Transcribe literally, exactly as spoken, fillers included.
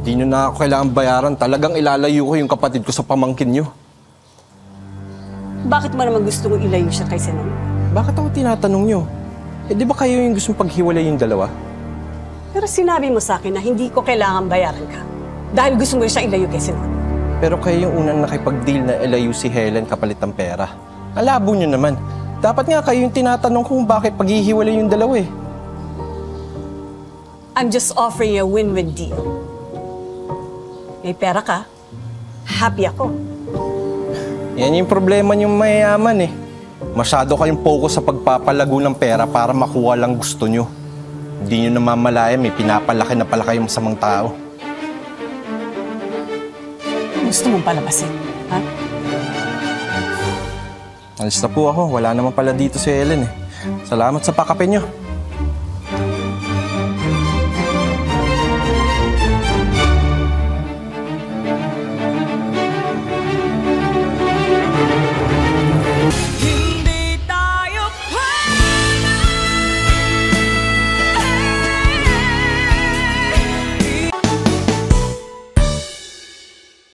Hindi nyo na ako kailangan bayaran. Talagang ilalayo ko yung kapatid ko sa pamangkin nyo. Bakit mo naman gusto mong ilayo siya kay Sinon? Bakit ako tinatanong nyo? Eh di ba kayo yung gustong paghiwalay yung dalawa? Pero sinabi mo sa akin na hindi ko kailangan bayaran ka. Dahil gusto mo siya ilayo kay Sinon. Pero kayo yung unang nakipag-deal na ilayo si Helen kapalit ng pera. Alabo nyo naman. Dapat nga kayo yung tinatanong kung bakit paghihiwalay yung dalawa eh. I'm just offering you a win-win deal. May pera ka, happy ako. Yan yung problema niyong mayayaman eh. Masyado kayong focus sa pagpapalago ng pera para makuha lang gusto nyo. Hindi nyo namamalaya, may pinapalaki na pala kayong masamang tao. Gusto mong palabasin, ha? Alis na po ako. Wala naman pala dito si Helen eh. Salamat sa pakapin nyo.